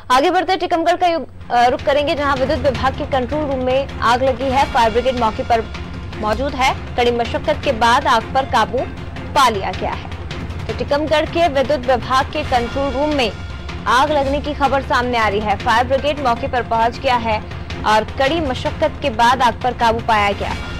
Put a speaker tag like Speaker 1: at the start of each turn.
Speaker 1: आगे बढ़ते टीकमगढ़ का रुख करेंगे, जहां विद्युत विभाग के कंट्रोल रूम में आग लगी है। फायर ब्रिगेड मौके पर मौजूद है। कड़ी मशक्कत के बाद आग पर काबू पा लिया गया है। तो टीकमगढ़ के विद्युत विभाग के कंट्रोल रूम में आग लगने की खबर सामने आ रही है। फायर ब्रिगेड मौके पर पहुंच गया है और कड़ी मशक्कत के बाद आग पर काबू पाया गया।